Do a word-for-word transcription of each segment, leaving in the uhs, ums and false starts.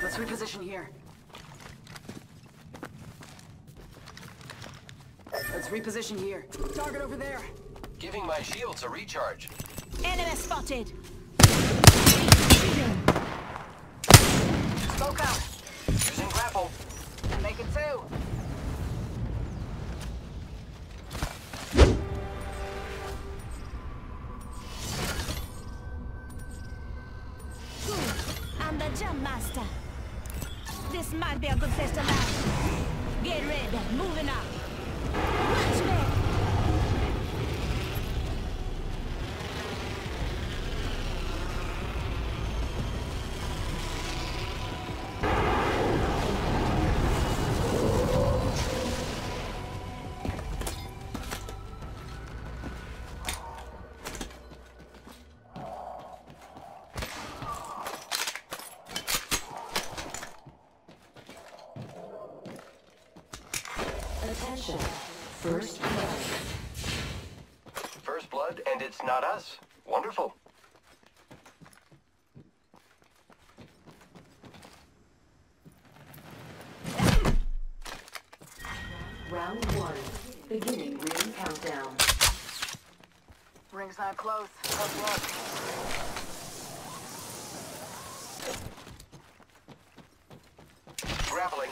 Let's reposition here. Let's reposition here. Target over there. Giving my shields a recharge. Enemy spotted. Smoke out. Using grapple. Make it two. I'm the jump master. This might be a good place to land. Get ready, moving up. Watch me. Attention. First blood. First blood, and it's not us. Wonderful. Round one. Beginning ring countdown. Ring's not close. Tough luck. Grappling.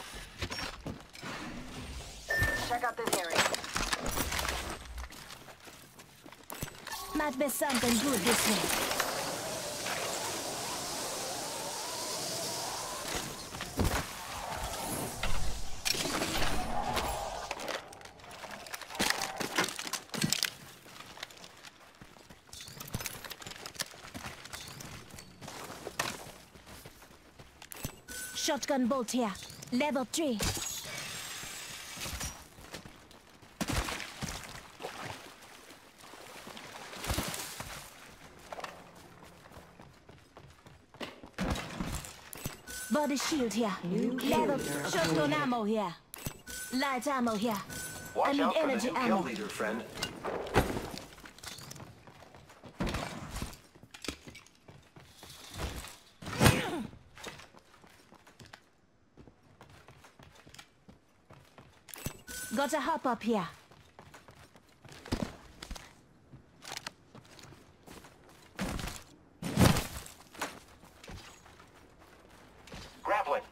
Check out this area. Might be something good this way. Shotgun bolt here. Level three. Body shield here. New Level kill shotgun leader. ammo here. Light ammo here. I Watch need out for the energy new kill ammo. leader, friend. Got a hop up here. Grappling.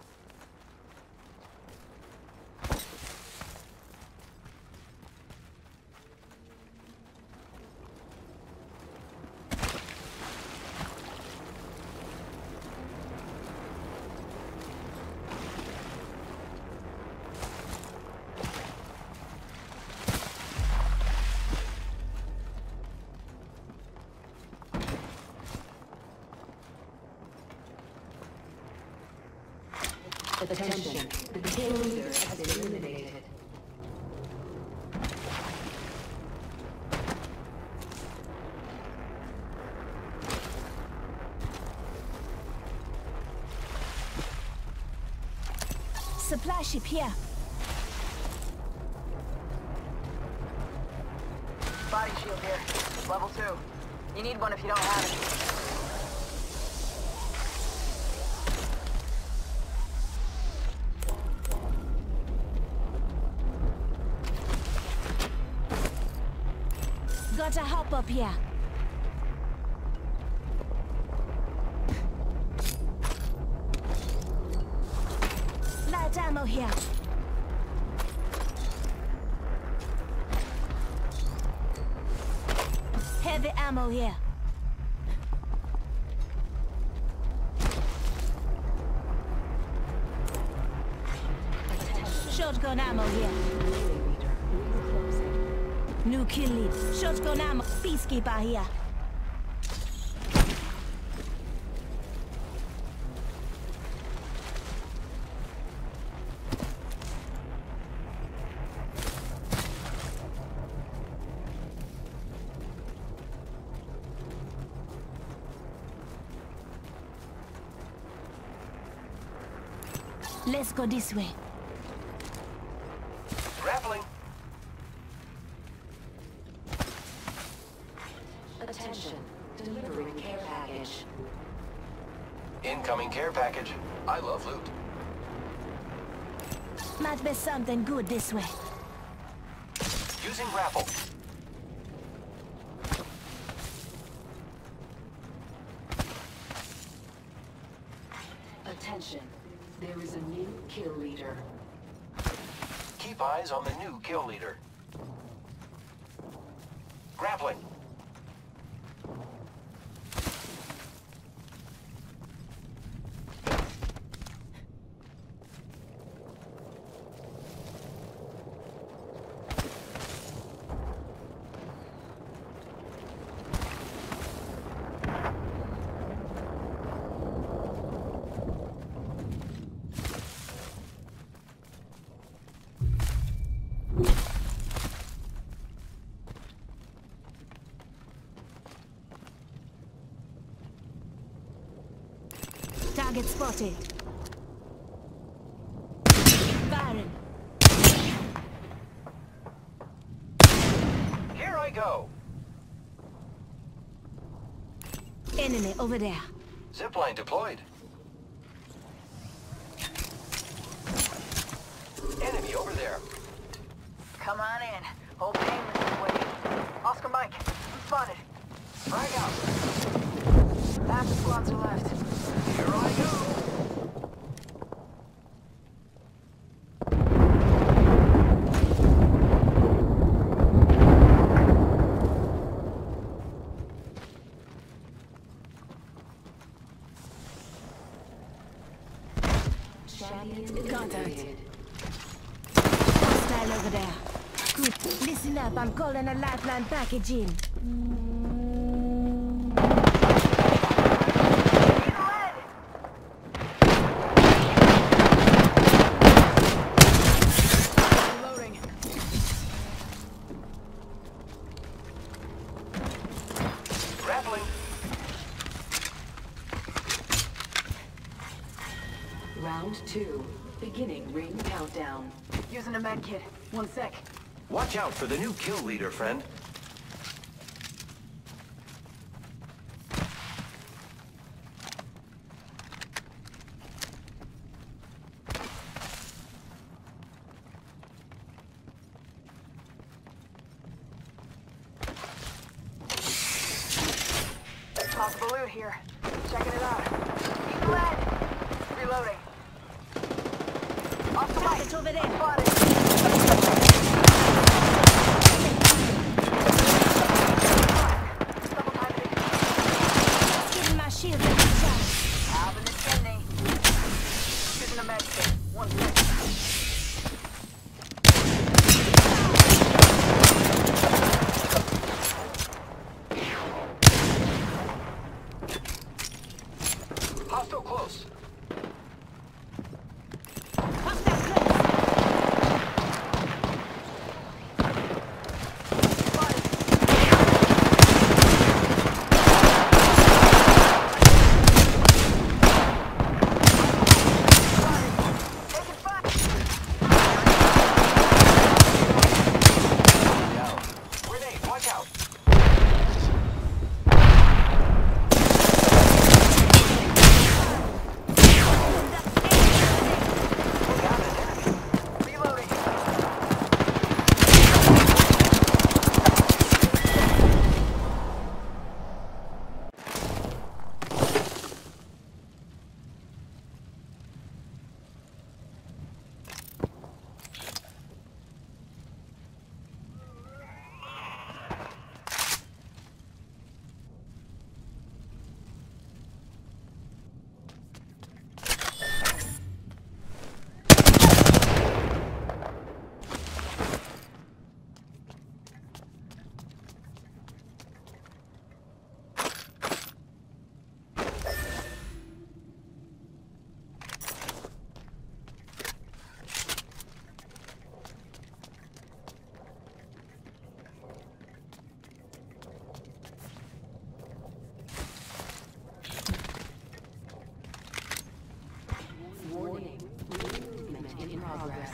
Attention. The kill leader has been eliminated. Supply ship here. Body shield here. Level two. You need one if you don't have it. Got a hop up here. Light ammo here. Heavy ammo here. Shotgun ammo here. New kill lead. Shotgun ammo. Peacekeeper here. Let's go this way. Grappling. Attention. Delivering care package. Incoming care package. I love loot. Might be something good this way. Using grapple. Attention. There is a new kill leader. Keep eyes on the new kill leader. Grappling. Target spotted. Firing. Here I go. Enemy over there. Zipline deployed. Enemy over there. Come on in. Whole game is waiting. Oscar Mike, I'm spotted. Frag out. Half the squads are left. Here I go. Champion Contact. eliminated. Hostile over there. Good. Listen up, I'm calling a lifeline package in. Reloading. Grappling. Round two. Beginning ring countdown. Using a med kit. One sec. Watch out for the new kill leader, friend. Possible loot here. Checking it out. Keep lead. Reloading. Off the Target light. over there. Spotted. Double timing. Just giving my shield a good shot. Out in the chimney. Using a med kit. One sec. Hostile close. Hostile close. Down. Grenade, watch out. Got an enemy. Reloading. Warning. Movement in progress.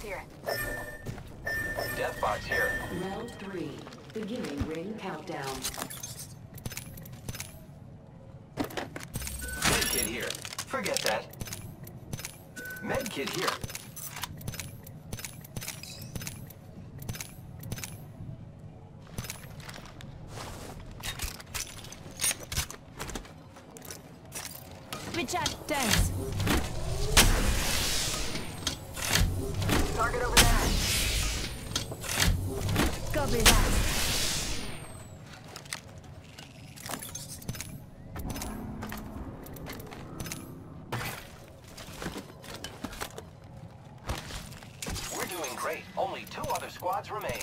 here. Death box here. Round three. Beginning ring countdown. Medkit here. Forget that. Medkit here. Richard, thanks. Target over there. Copy that. We're doing great. Only two other squads remain.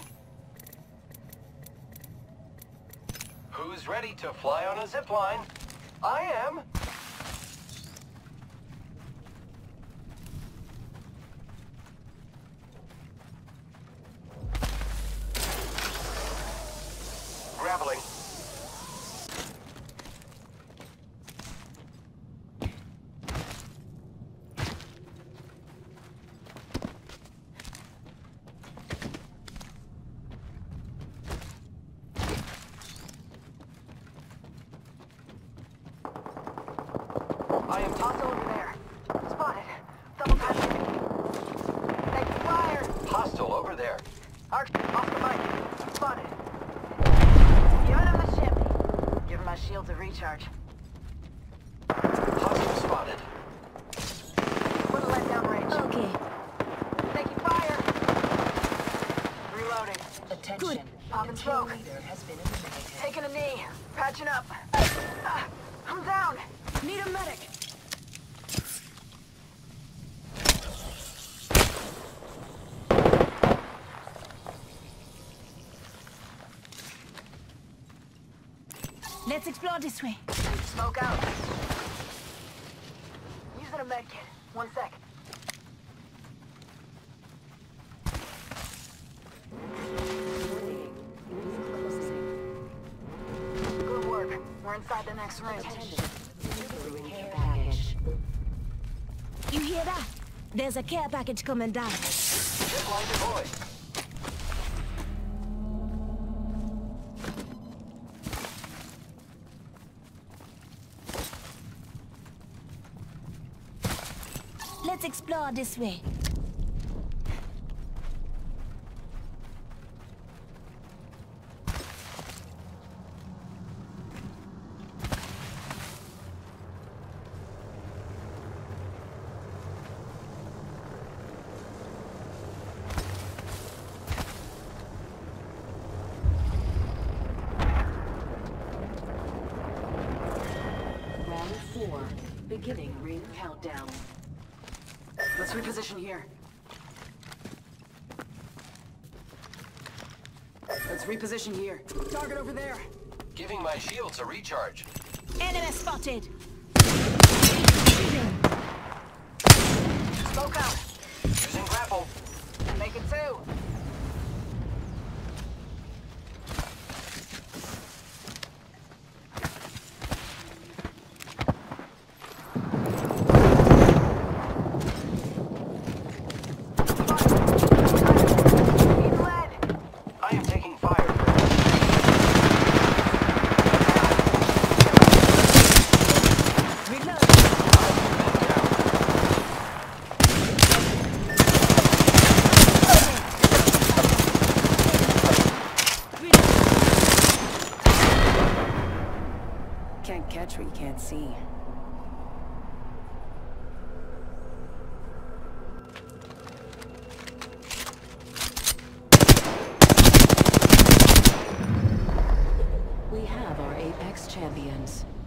Who's ready to fly on a zip line? I am. Grappling. I am Hostile over there. Spotted. Double patching. Taking fire. hostile over there. Arch, Oscar Mike. Spotted. Giving him the ship. Giving my shields a recharge. Hostile spotted. Put a let down range. Okay. Taking fire. Reloading. Attention. Good. Popping The kill smoke. leader has been eliminated. Taking a knee. Patching up. Ah, I'm down. Need a medic. Let's explore this way. Smoke out. Using a med kit. One sec. Warning. Ring closing. Good work. We're inside the next ring. Attention. Delivering care package. You hear that? There's a care package coming down. Zip line deployed. Let's explore this way. Round four. Beginning ring countdown. Let's reposition here. Let's reposition here. Target over there. Giving my shields a recharge. Enemy spotted. Smoke out. Using grapple. Make it two. Need lead. I am taking fire. Reload. Can't catch what you can't see. We have our Apex champions.